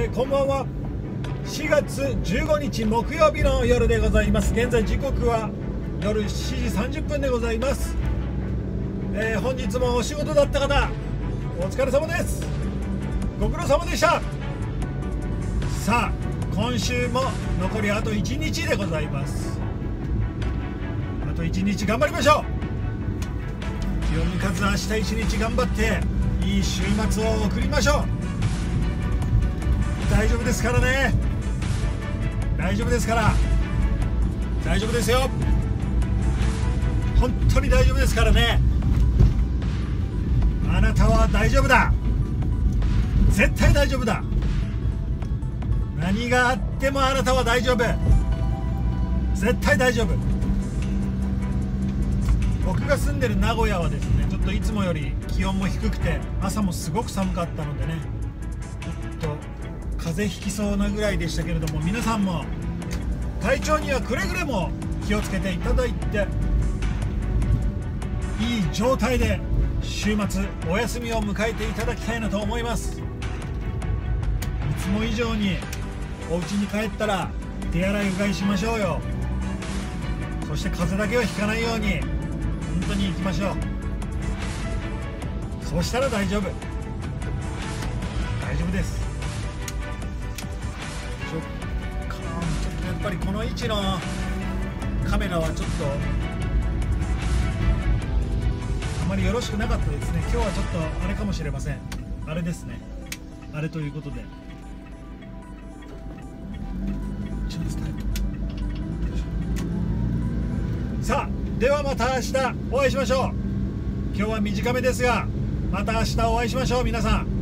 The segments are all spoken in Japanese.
こんばんは。4月15日木曜日の夜でございます。現在時刻は夜7時30分でございます。本日もお仕事だった方お疲れ様です。ご苦労様でした。さあ今週も残りあと1日でございます。あと1日頑張りましょう。気を抜かず明日1日頑張っていい週末を送りましょう。大丈夫ですからね。大丈夫ですから。大丈夫ですよ。本当に大丈夫ですからね。あなたは大丈夫だ。絶対大丈夫だ。何があってもあなたは大丈夫。絶対大丈夫。僕が住んでる名古屋はですね、ちょっといつもより気温も低くて朝もすごく寒かったのでね、ちょっと風邪ひきそうなぐらいでしたけれども、皆さんも体調にはくれぐれも気をつけていただいて、いい状態で週末お休みを迎えていただきたいなと思います。いつも以上にお家に帰ったら手洗いうがいしましょうよ。そして風邪だけはひかないように本当に行きましょう。そうしたら大丈夫。大丈夫です。ちょっとやっぱりこの位置のカメラはちょっとあまりよろしくなかったですね。今日はちょっとあれかもしれません。あれですね。あれということでさあ、ではまた明日お会いしましょう。今日は短めですがまた明日お会いしましょう。皆さん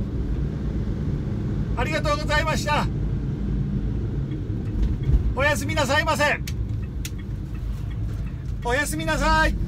ありがとうございました。おやすみなさいませ。おやすみなさい。